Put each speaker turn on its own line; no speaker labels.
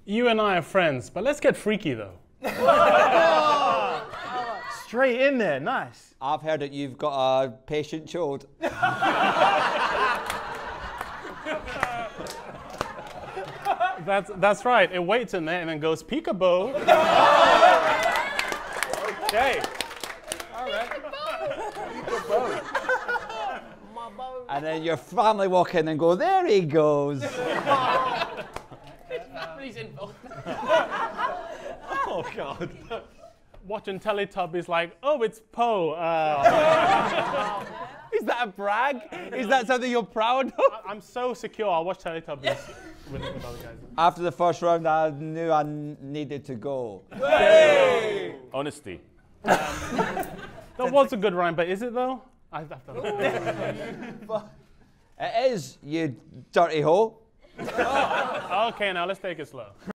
You and I are friends, but let's get freaky though.
Straight in there, nice.
I've heard that you've got a patient child.
That's right. It waits in there and then goes peekaboo. Okay. All right.
And then your family walk in and go, there he goes.
Oh God. Watching Teletubbies like, oh, it's Poe.
Is that a brag? Is that something you're proud of?
I'm so secure. I'll watch Teletubbies with other guys.
After the first round, I knew I needed to go.
Hey!
Honesty.
That was a good rhyme, but is it though?
It is, you dirty hole.
Okay, now let's take it slow.